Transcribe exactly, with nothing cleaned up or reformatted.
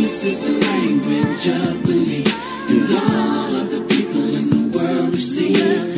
This is the language of belief. And all of the people in the world receive.